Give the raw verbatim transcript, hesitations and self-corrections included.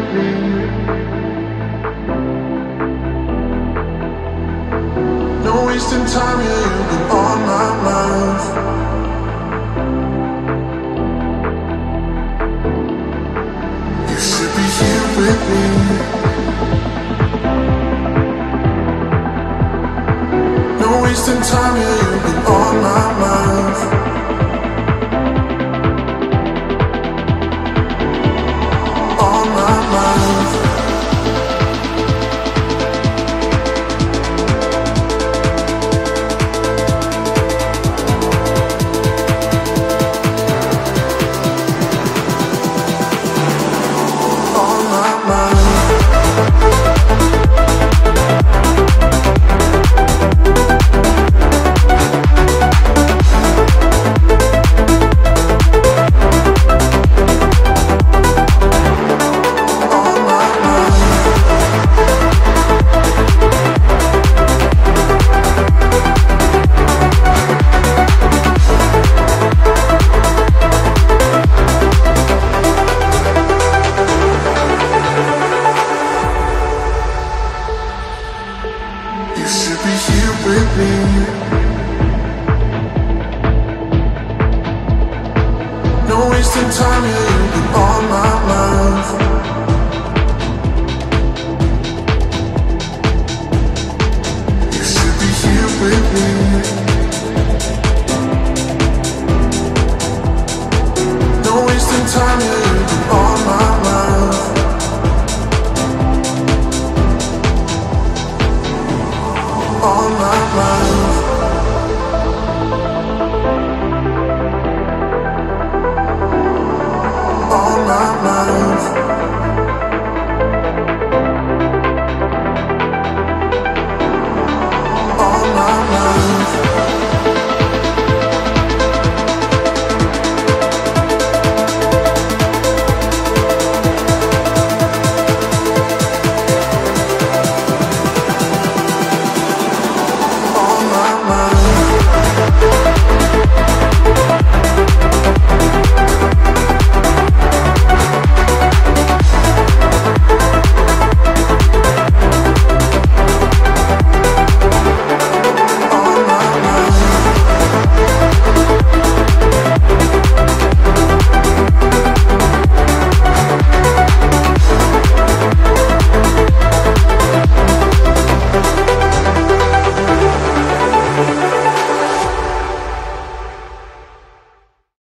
me. No wasting time, yeah, you've been on my mind. You should be here with me. No wasting time, yeah, you've been on my mind. On my mind. On my mind. You should be here with me. No wasting time, yeah, you've been on my